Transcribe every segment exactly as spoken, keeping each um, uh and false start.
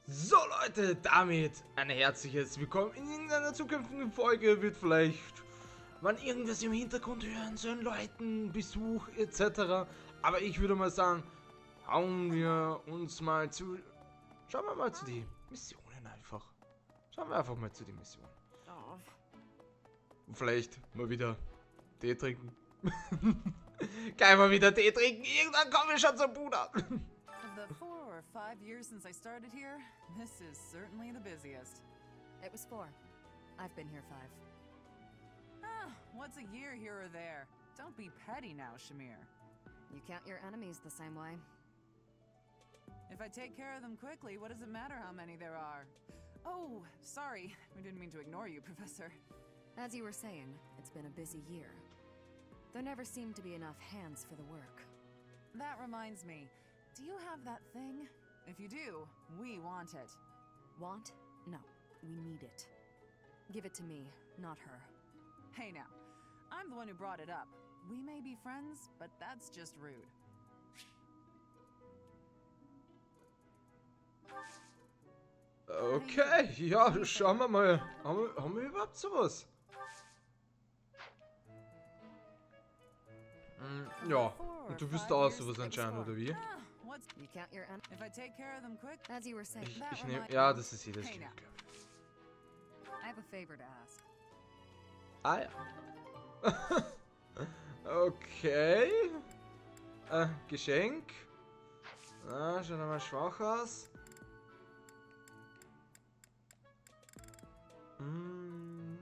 So Leute, damit ein herzliches Willkommen in einer zukünftigen Folge. Wird vielleicht man irgendwas im Hintergrund hören, so ein Leuten, Besuch et cetera. Aber ich würde mal sagen, hauen wir uns mal zu... Schauen wir mal zu den Missionen einfach. Schauen wir einfach mal zu den Missionen. Und vielleicht mal wieder Tee trinken. Geil, mal wieder Tee trinken. Irgendwann kommen wir schon zum Bruder. The four or five years since I started here, this is certainly the busiest. It was four. I've been here five. Ah, what's a year here or there? Don't be petty now, Shamir. You count your enemies the same way. If I take care of them quickly, what does it matter how many there are? Oh, sorry. We didn't mean to ignore you, Professor. As you were saying, it's been a busy year. There never seemed to be enough hands for the work. That reminds me. Do you have that thing? If you do, we want it. Want? No, we need it. Give it to me, not her. Hey now, I'm the one who brought it up. We may be friends, but that's just rude. Okay, ja, schauen wir mal. Haben wir, haben wir überhaupt sowas? Hm, ja, und du wüsst auch sowas anscheinend, oder wie? You count your en- If I take care of them quick, As you were saying, Ich, that ich nehme... reminds Ja, me. das ist jedes Hey Spiel, now. glaube ich. I have a favor to ask. Ah ja. Okay. Äh, Geschenk. Ah, schaut mal schwach aus. Hm.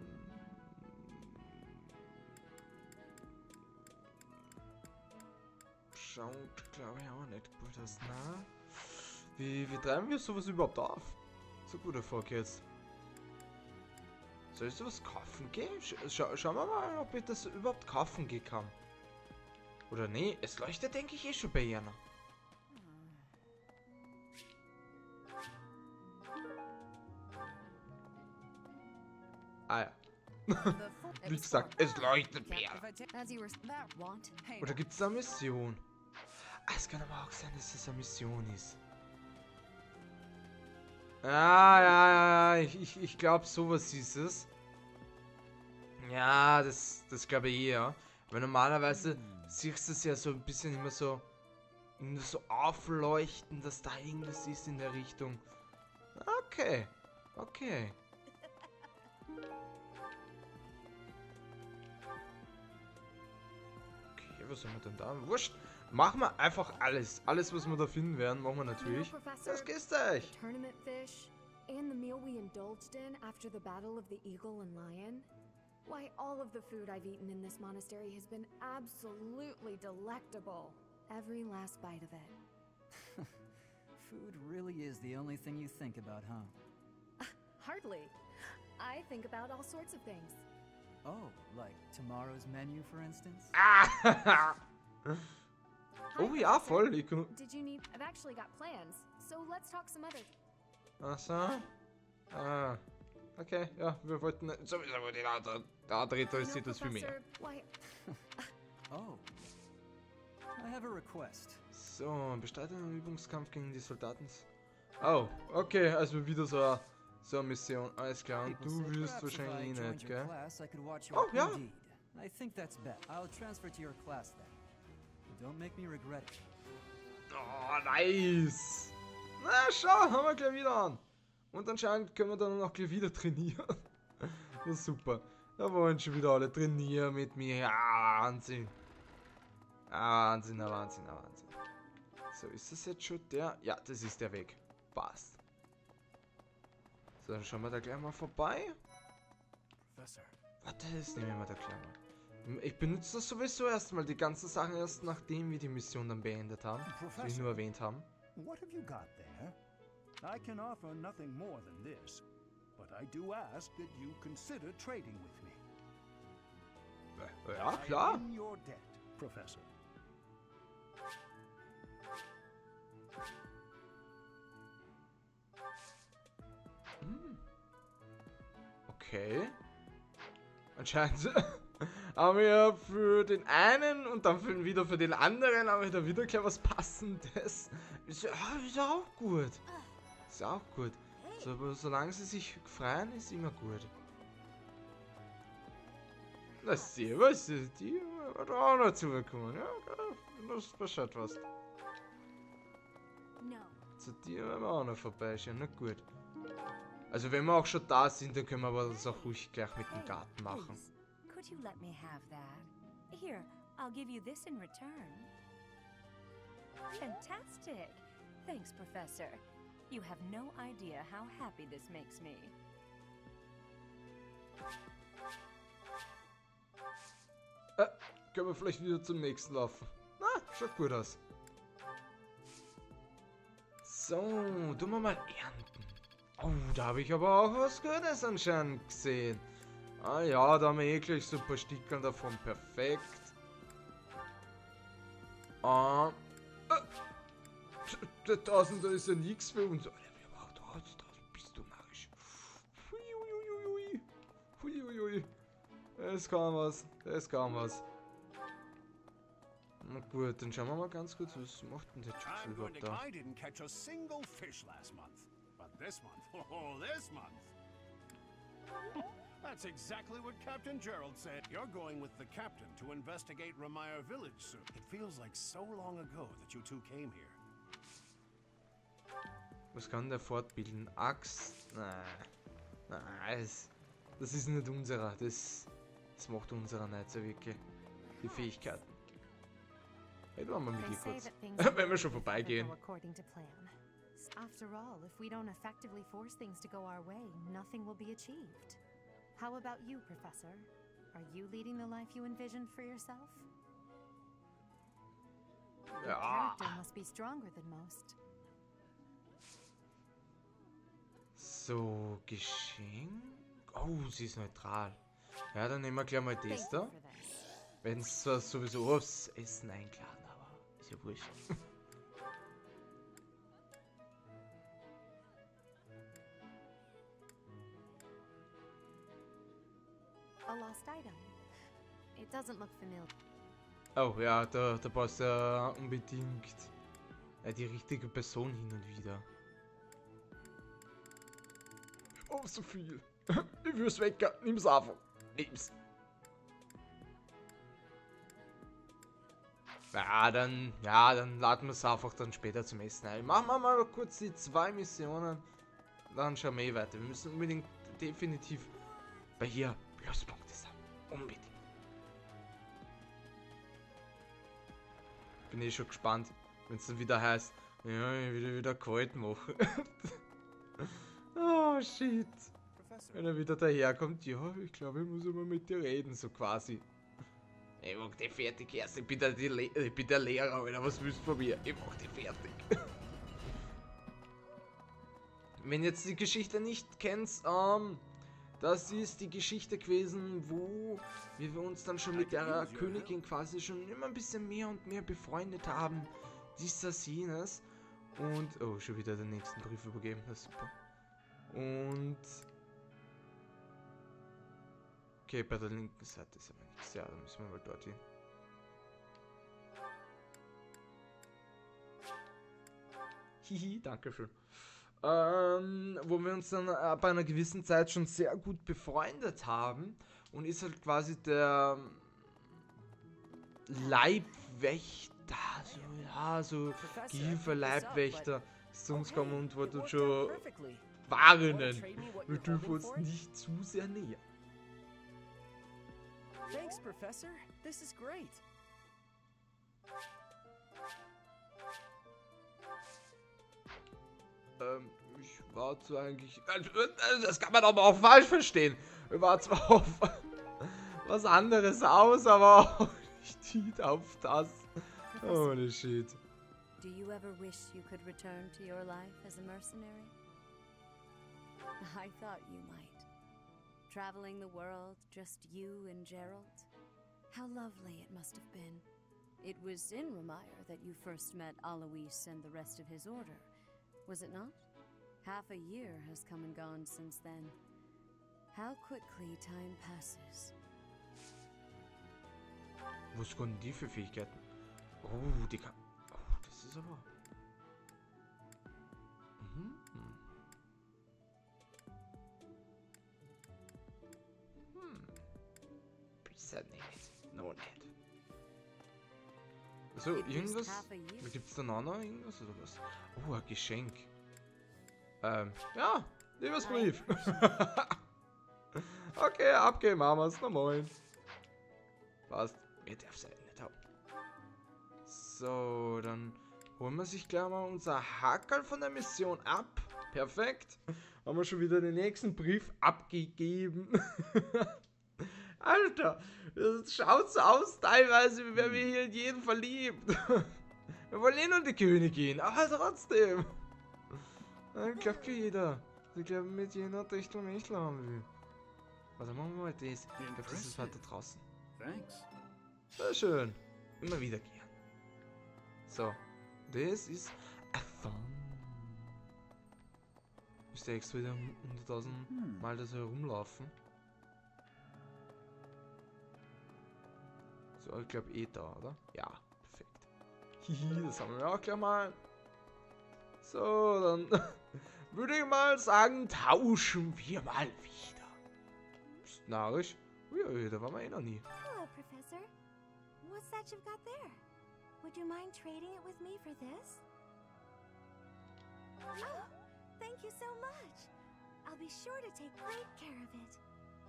Schaut, glaube ich, auch nicht gut aus, na? Wie, wie treiben wir sowas überhaupt auf? So guter Fuck jetzt. Soll ich sowas kaufen gehen? Sch scha schauen wir mal, ob ich das überhaupt kaufen gehen kann. Oder nee, es leuchtet, denke ich, eh schon bei Jana. Ah ja. Wie gesagt, es leuchtet mehr. If I take As you were that want? hey Oder now. gibt es da eine Mission? Ah, es kann aber auch sein, dass es eine Mission ist. Ja, ja, ja, ja, ich, ich, ich glaube, sowas ist es. Ja, das, das glaube ich eher. Weil normalerweise siehst du es ja so ein bisschen immer so, immer so aufleuchten, dass da irgendwas ist in der Richtung. Okay, okay. Okay, was haben wir denn da? Wurscht. Machen wir einfach alles. Alles, was wir da finden werden, machen wir natürlich. Das geht's euch. The tournament fish, and the meal we indulged in after the battle of the eagle and lion. Why, all of the food I've eaten in this monastery has been absolutely delectable. Every last bite of it. Food really is the only thing you think about, huh? Hardly. I think about all sorts of things. Oh, like tomorrow's menu, for instance? Ah. Hi, Oh ja, Professor. voll. Ich kann... Did you need? I've actually got plans, so let's talk some other. Ach so. Ah. Okay, ja, wir wollten sowieso den anderen. Der andere interessiert No, uns viel mehr. Professor, why? Oh. I have a request. So, bestreite einen Übungskampf gegen die Soldaten. Oh, okay, also wieder so eine, so eine Mission. Alles klar, und People du said wirst perhaps if I wahrscheinlich eh joined nicht, your gell? class, I could watch Oh, your ja. Indeed. I think that's best. I'll transfer to your class then. But don't make me regret it. Oh, nice! Na, schau, haben wir gleich wieder an. Und anscheinend können wir dann auch gleich wieder trainieren. Das ist super. Da wollen schon wieder alle trainieren mit mir. Ja, Wahnsinn. Ah, Wahnsinn, ah, Wahnsinn, ah, Wahnsinn. So, ist das jetzt schon der? Ja, das ist der Weg. Passt. So, dann schauen wir da gleich mal vorbei. Professor, Warte, das nehmen wir mal da gleich mal. Ich benutze das sowieso erstmal, die ganzen Sachen erst nachdem wir die Mission dann beendet haben. Wie wir Professor. nur erwähnt haben. what have you got there? I can offer nothing more than this, but I do ask that you consider trading with me. Ja, I klar. am in your debt, Professor. Okay. Anscheinend haben wir für den einen und dann für, wieder für den anderen haben wir da wieder gleich was Passendes. Ist ja, ist ja auch gut. ist auch gut. So, aber solange sie sich freuen, ist immer gut. Na, servus, die hat auch noch zugekommen. Ja, okay, das Bescheid was. No. Zu dir werden wir auch noch vorbeischauen, na gut. Also wenn wir auch schon da sind, dann können wir aber das auch ruhig gleich mit dem Garten machen. Please, could you let me have that? Here, I'll give you this in return. Fantastic! Thanks, Professor. You have no idea how happy this makes me. Äh, können wir vielleicht wieder zum nächsten laufen. Na, schaut gut aus. So, tun wir mal ernten. Oh, da habe ich aber auch was Gutes anscheinend gesehen. Ah ja, da haben wir eh gleich so ein paar Stickeln davon. Perfekt. Ah. Äh, der Tausender ist ja nichts für uns. Alter, wir brauchen trotzdem. Bist du narrisch. Huiuiuiui. Huiuiui. Das kann was. Das kann was. Na gut, dann schauen wir mal ganz kurz, was macht denn der Typ I'm going überhaupt to. da? I didn't catch a single fish last month, but this month, oh, this month. That's exactly what Captain Gerald said. You're going with the captain to investigate Ramire Village soon. It feels like so long ago that you two came here. Was kann der fortbilden? Axt? Nein. Nein, das, das ist nicht unserer. Das, das macht unserer nicht so wirklich. Die Fähigkeiten. Hey, machen wir mit They dir say kurz. that things Wenn wir schon never vorbeigehen. go according to plan. After all, if we don't effectively force things to go our way, nothing will be achieved. How about you, Professor? Are you leading the life you envisioned for yourself? Your Ja. character must be stronger than most. So, Geschenk. Oh, sie ist neutral. Ja, dann nehmen wir gleich mal Thank das you da. for this. Wenn es zwar sowieso aufs Essen eingeladen, aber ist ja wurscht. A lost item. It doesn't look familiar. Oh ja, da, da passt ja unbedingt ja, die richtige Person hin und wieder. Oh, so viel. Ich will es weg. Nimm's einfach. Nimm's. Ja, dann, ja, dann laden wir es einfach dann später zum Essen ein. Machen wir mal kurz die zwei Missionen. Dann schauen wir eh weiter. Wir müssen unbedingt definitiv bei hier Pluspunkte sammeln. Unbedingt. Bin eh schon gespannt, wenn es dann wieder heißt, ja, ich will wieder kalt machen. Oh, shit. Professor, Wenn er wieder daherkommt, ja, ich glaube, ich muss mal mit dir reden, so quasi. Ich mach dich fertig erst, ich bin der, die Le ich bin der Lehrer, Alter, was willst du von mir? Ich mach dich fertig. Wenn ihr jetzt die Geschichte nicht kennt, ähm, das ist die Geschichte gewesen, wo wir uns dann schon mit der Königin quasi schon immer ein bisschen mehr und mehr befreundet haben. Dies, das, jenes. Und, oh, schon wieder den nächsten Brief übergeben, das ist super. Und... Okay, bei der linken Seite ist aber nichts. Ja, dann müssen wir mal dorthin. Hihi, dankeschön. Ähm, wo wir uns dann äh, bei einer gewissen Zeit schon sehr gut befreundet haben. Und ist halt quasi der Leibwächter, so, ja, so Gehilfe-Leibwächter ist zu uns gekommen und wollte uns schon warnen. Wir dürfen uns nicht zu sehr nähern. Thanks, Professor. This is great. Ähm, ich war zwar eigentlich... Das kann man aber auch falsch verstehen. Ich war zwar auf was anderes aus, aber auch nicht auf das. Holy shit. Do you ever wish you could return to your life as a mercenary? I thought you might. Traveling the world, just you and Gerald. How lovely it must have been. It was in Ramire that you first met Alois and the rest of his order, was it not? Half a year has come and gone since then. How quickly time passes. Was können die für Fähigkeiten? Oh, die kann... Oh, das ist aber... Mhm. darf's ja nicht. Noch nicht. Also, It was irgendwas? half a year. Gibt's da noch irgendwas oder was? Oh, ein Geschenk. Ähm, ja, Liebesbrief. Okay, abgeben haben wir's. Na moin. Passt. Mir darf's ja nicht haben. So, dann holen wir sich gleich mal unser Hackerl von der Mission ab. Perfekt. Haben wir schon wieder den nächsten Brief abgegeben. Alter, das schaut so aus teilweise, wie wären wir hier in jeden verliebt. Wir wollen eh nur die Königin, aber trotzdem. Ich glaube jeder. Ich glaube mit jener Techtel Mechtel haben will. Warte, machen wir mal das. Ich glaube, das ist weiter draußen. Thanks. Sehr schön. Immer wieder gern. So. Das ist a Thumb. Müsste extra wieder hunderttausend Mal das herumlaufen. So, ich glaube eh da, oder? Ja, perfekt. Hihi, das haben wir auch gleich mal. So, dann würde ich mal sagen, tauschen wir mal wieder. Ist narrisch. Ui, da waren wir eh noch nie. Hello, Professor. What's that you've got there? Would you mind trading it with me for this? Oh, thank you so much. I'll be sure to take great care of it.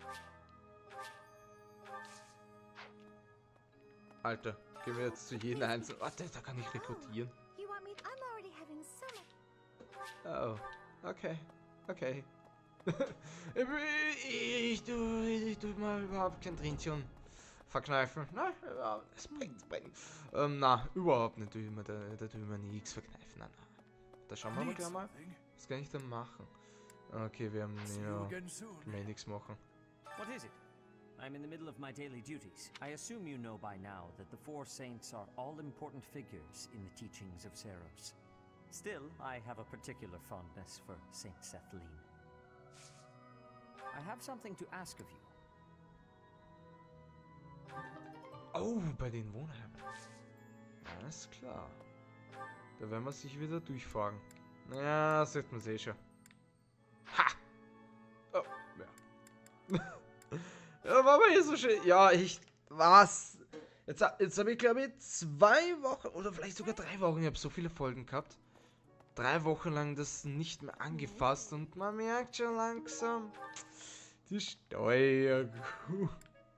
Alter, gehen wir jetzt zu jedem einzelnen. Warte, da kann ich rekrutieren. You want me? I'm already having so much. Oh, okay, okay. ich tu, ich tu mal überhaupt kein Tränchen verkneifen. Nein, es bringt, es bringt. Ähm, na, überhaupt nicht. Tu mir, da, da tu mir nichts verkneifen. Nein, nein. Da schauen wir mal gleich mal. Was kann ich denn machen? Okay, wir haben ja, können wir nichts machen. What is it? I'm in the middle of my daily duties. I assume you know by now that the four saints are all important figures in the teachings of Seros. Still, I have a particular fondness for Saint Sethlin. I have something to ask of you. Oh, bei den Wohnheimen. Alles klar. Da werden wir sich wieder durchfragen. Ja, das sieht man eh schon. Ha! Oh, ja. Ja, war aber hier so schön. Ja, ich. Was? Jetzt, jetzt habe ich, glaube ich, zwei Wochen oder vielleicht sogar drei Wochen. Ich habe so viele Folgen gehabt. Drei Wochen lang das nicht mehr angefasst und man merkt schon langsam die Steuerung.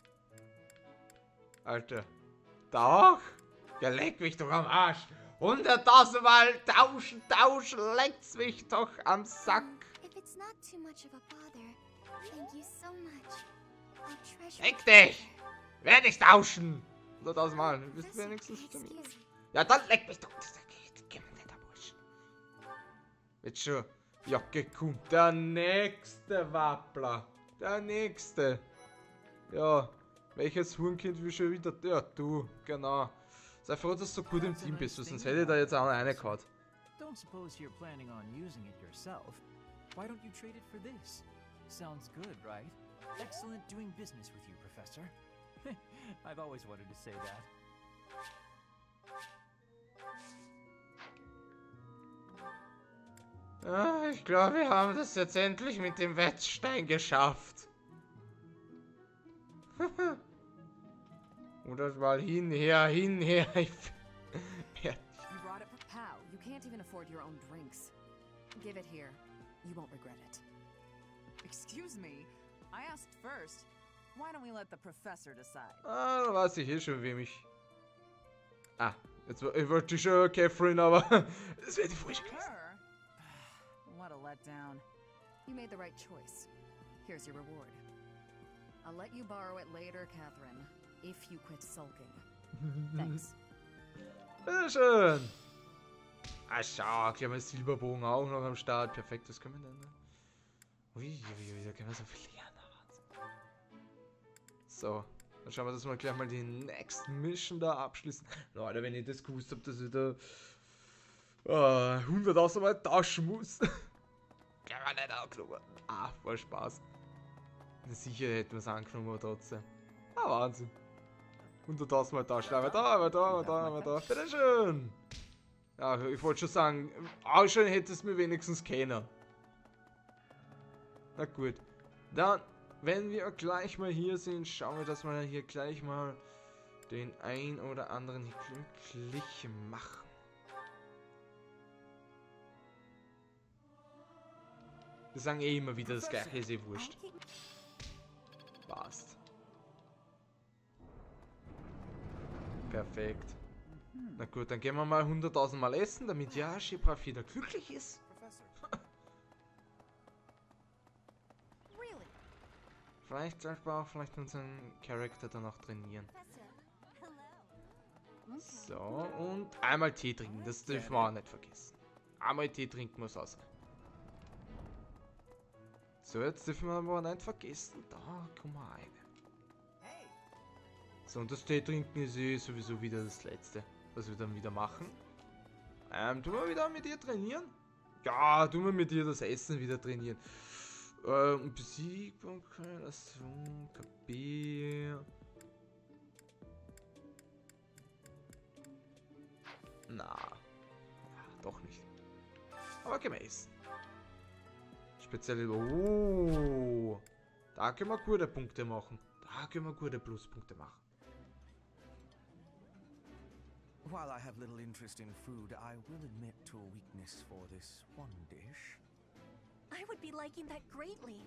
Alter. Doch? Ja, leck mich doch am Arsch. Hunderttausend Mal tauschen, tauschen, leckt's mich doch am Sack. If it's not too much of a bother, thank you so much. I'll treasure Leck it dich! forever. Werde ich tauschen! Hunderttausend Mal. Du bist Professor, wenigstens zu mir. excuse me. Ja, dann leck mich doch. Das geht. Geh mir nicht am Arsch. Jetzt schon. Jacke kommt. Der nächste Wappler. Der nächste. Ja. Welches Hurenkind will schon wieder. Ja, du. Genau. Sei froh, dass du so gut im Team bist, sonst hätte ich da jetzt auch eine gehauen. Don't suppose you're planning on using it yourself. Why don't you trade it for this? Sounds good, right? Excellent doing business with you, Professor. I've always wanted to say that. Ah, ich glaube, wir haben das jetzt endlich mit dem Wettstein geschafft. Oder mal hinher, hinher. Ja. You brought it for Pow. You can't even afford your own drinks. Give it here. You won't regret it. Excuse me, I asked first. Why don't we let the professor decide? Ah, da weiß ich eh schon, wem ich... Ah, jetzt ich wollte schon Catherine, aber das wäre die falsche gewesen. Her? What a letdown. You made the right choice. Here's your reward. I'll let you borrow it later, Catherine, if you quit sulking. Thanks. Bitteschön. Ah, schau, gleich mal Silberbogen auch noch am Start. Perfekt, das können wir dann. Ui, ui, ui, da können wir so viel lernen. So, dann schauen wir, dass wir gleich mal die Next Mission da abschließen. Leute, wenn ich das gewusst habe, dass ich da uh, hunderttausend Mal tauschen muss. Gleich mal nicht angenommen. Ah, voll Spaß. Sicher hätten wir es angenommen, aber trotzdem. Ah, Wahnsinn. hunderttausend Mal tauschen. Einmal da, einmal da, einmal da, einmal da. Bitteschön. Ja, ich wollte schon sagen, ausschauen hättest du mir wenigstens kennen. Na gut. Dann wenn wir gleich mal hier sind, schauen wir, dass wir hier gleich mal den ein oder anderen hier glücklich machen. Wir sagen eh immer wieder das gleiche, ist eh wurscht. Passt. Perfekt. Na gut, dann gehen wir mal hunderttausend Mal essen, damit ja Shebraff wieder glücklich ist. Vielleicht sollten wir auch vielleicht unseren Charakter dann auch trainieren. So, und einmal Tee trinken, das dürfen wir auch nicht vergessen. Einmal Tee trinken muss auch sein. So, jetzt dürfen wir aber nicht vergessen, da kommen wir rein. So, und das Tee trinken ist eh sowieso wieder das Letzte, was wir dann wieder machen. Ähm, tun wir wieder mit dir trainieren? Ja, tun wir mit dir das Essen wieder trainieren. Ähm, Besiegbarkeit, also, K B. Na, doch nicht. Aber gemäß. Speziell, oh, da können wir gute Punkte machen. Da können wir gute Pluspunkte machen. While I have little interest in food, I will admit to a weakness for this one dish. I would be liking that greatly.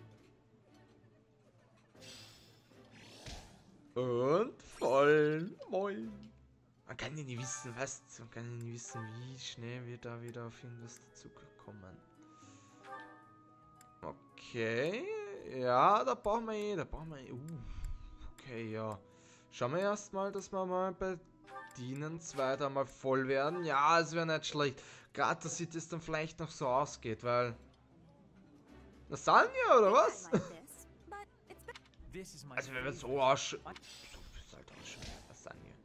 Und voll moin. Man kann ja nie wissen, was. Man kann ja nie wissen, wie schnell wir da wieder auf irgendwas dazukommen. Okay. Ja, da brauchen wir eh. Da brauchen wir eh. Uh, okay, ja. Schauen wir erstmal, dass wir mal bei denen zwei da mal voll werden. Ja, es wäre nicht schlecht. Gerade, dass sich das dann vielleicht noch so ausgeht, weil. Lasagne oder was? Also wenn wir so ausschauen. So ist halt auch schon Lasagne.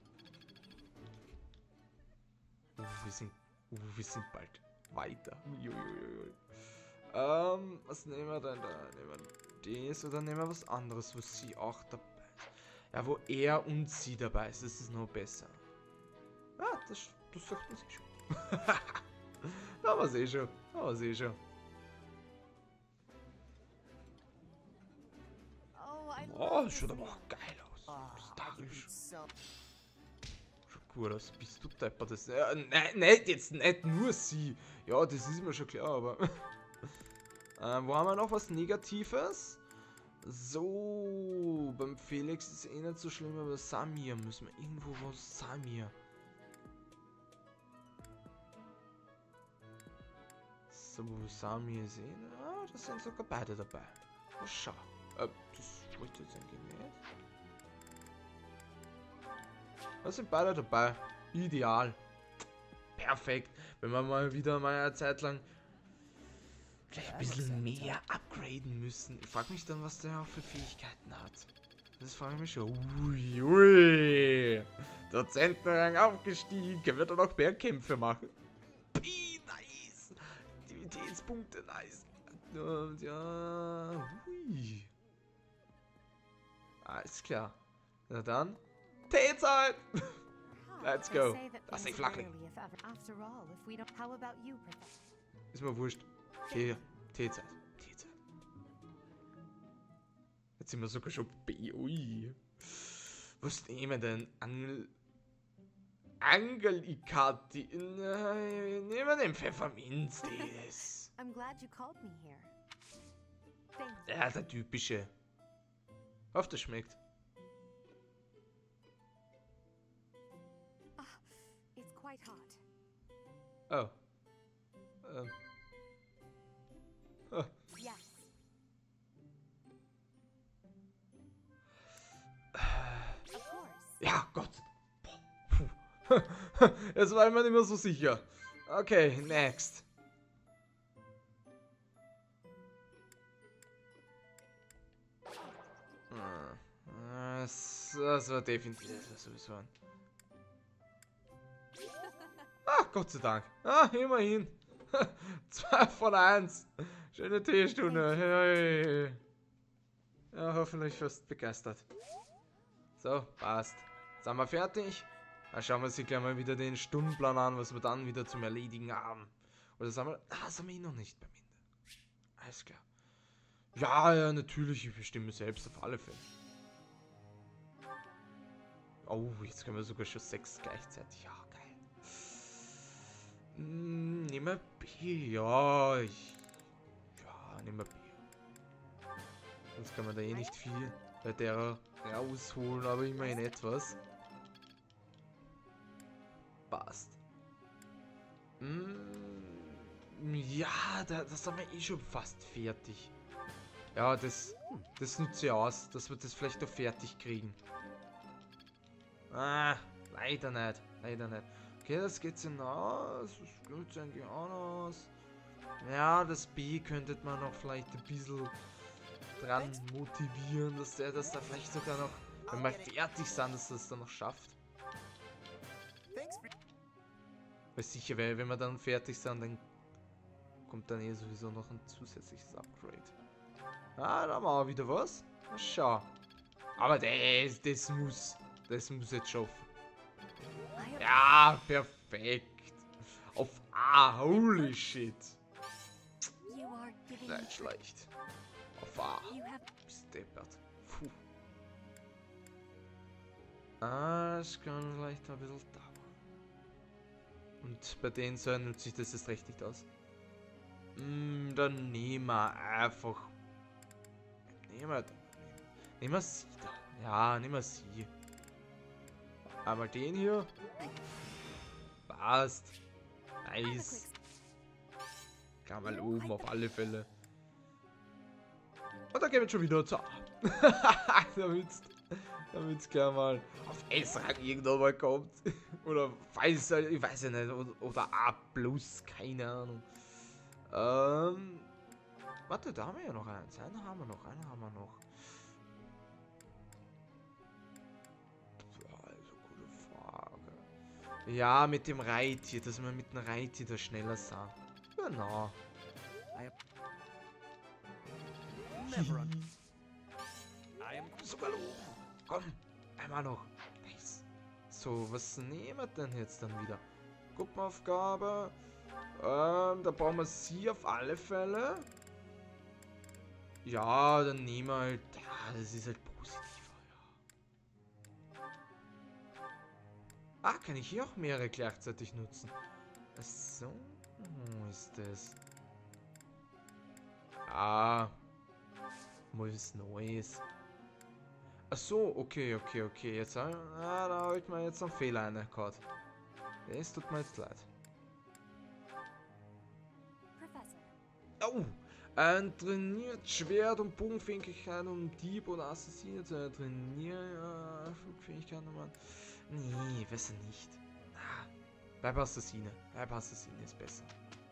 Uh, wir sind. Uh, wir sind bald weiter. Uiuiui. Ähm, was nehmen wir denn da? Nehmen wir das oder nehmen wir was anderes, wo sie auch dabei ist? Ja, wo er und sie dabei ist, das ist noch besser. Ah, das, das sagt man sich schon. Da war sie schon. Da war sie schon. Oh, das schaut aber auch geil aus. Stylisch. Schaut gut aus. Bist du Depper? Das. Ja, nein, nicht jetzt nicht nur sie. Ja, das ist mir schon klar, aber. ähm, wo haben wir noch was Negatives? So, beim Felix ist es eh nicht so schlimm, aber Samir müssen wir irgendwo was. Samir. So, Samir ist eh. Ah, da sind sogar beide dabei. Oh, schau. Äh, das wollte jetzt eigentlich nicht. Da sind beide dabei. Ideal. Perfekt. Wenn wir mal wieder mal eine Zeit lang vielleicht ein bisschen mehr upgraden müssen. Ich frage mich dann, was der auch für Fähigkeiten hat. Das frage ich mich schon. Ui, ui. Dozentenrang aufgestiegen. Wird er noch Bergkämpfe machen? Pii, nice. Aktivitätspunkte, nice. Und ja, hui. Alles klar. Na dann, Teezeit! Let's go. Das ist nicht Flachling. Ist mir wurscht. Tee, Teezeit. Teezeit. Jetzt sind wir sogar schon B. Ui. Was nehmen wir denn? Angel... Angelikati. Nehmen wir den Pfefferminz. Das. Ja, der typische. Hoffe, das schmeckt. Oh. Ähm. Oh. Ja, Gott. Puh. Jetzt war ich mir nicht mehr so sicher. Okay, next. Das, das war definitiv sowieso ein. Ah, Gott sei Dank. Ah, immerhin. zwei von eins. Schöne Teestunde. Hey. Ja, hoffentlich fast begeistert. So, passt. Jetzt sind wir fertig. Dann schauen wir uns gleich mal wieder den Stundenplan an, was wir dann wieder zum Erledigen haben. Oder sagen wir. Ah, das haben wir eh noch nicht beim Ende. Alles klar. Ja, ja, natürlich, ich bestimme selbst auf alle Fälle. Oh, jetzt können wir sogar schon sechs gleichzeitig. Ja, geil. Hm, nehmen wir B. Ja, ich... Ja, nehmen wir B. Sonst kann man da eh nicht viel bei der rausholen, aber immerhin etwas. Passt. Mm, ja, da, das haben wir eh schon fast fertig. Ja, das, das nützt ja aus, dass wir das vielleicht noch fertig kriegen. Ah, leider nicht. Leider nicht. Okay, das geht's hinaus. Das nützt eigentlich auch noch aus. Ja, das B könnte man noch vielleicht ein bisschen dran motivieren, dass der das da vielleicht sogar noch, wenn wir fertig sind, dass das dann noch schafft. Weil sicher, weil wenn wir dann fertig sind, dann kommt dann eh sowieso noch ein zusätzliches Upgrade. Ah, da haben wir auch wieder was. Na, schau. Aber das, das muss, das muss jetzt schaffen. Ja, perfekt. Auf A, holy shit. Nicht schlecht. Auf A. Steppert. Puh. Ah, das kann vielleicht ein bisschen dauern. Und bei den Säulen nutzt sich das jetzt recht nicht aus. Mm, dann nehmen wir einfach. Nehmen wir. Nehmen wir sie da. Ja, nehmen wir sie. Einmal den hier. Passt. Nice. Kann mal oben auf alle Fälle. Und dann gehen wir schon wieder zu A. Damit's, damit's gleich mal auf S-Rang irgendwann mal kommt. Oder weiß ich weiß ja nicht. Oder, oder A plus, keine Ahnung. Ähm. Warte, da haben wir ja noch eins. Einen haben wir noch, einen haben wir noch. Boah, also gute Frage. Ja, mit dem Reittier, dass wir mit dem Reittier da schneller sah. Genau. Sogar oben. Komm, einmal noch. Nice. So, was nehmen wir denn jetzt dann wieder? Gruppenaufgabe. Ähm, da brauchen wir sie auf alle Fälle. Ja, dann nehmen wir halt. Ja, das ist halt positiver, ja. Ah, kann ich hier auch mehrere gleichzeitig nutzen? Ach so, ist das. Ah. Mal was Neues. Ach so, okay, okay, okay. Jetzt, ah, da habe ich mir jetzt einen Fehler reingehauen. Das tut mir jetzt leid. Oh! Ein trainiert Schwert- und Bogenfähigkeit und Dieb oder Assassine zu trainieren. Ja, Flugfähigkeit nochmal. Nee, besser nicht. Ah, bleib Assassine. Bleib Assassine ist besser.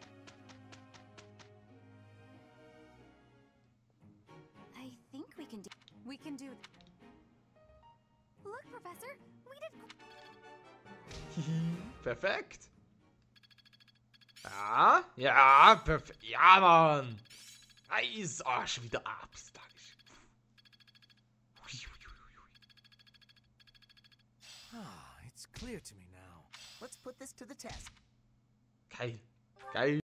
I think we can do. We can do. Look, Professor, we did. Perfekt. Ja, ja, perfekt. Ja, Mann. Nice. Oh, schon wieder ab. Ah, it's clear to me now. Let's put this to the test. Geil. Geil.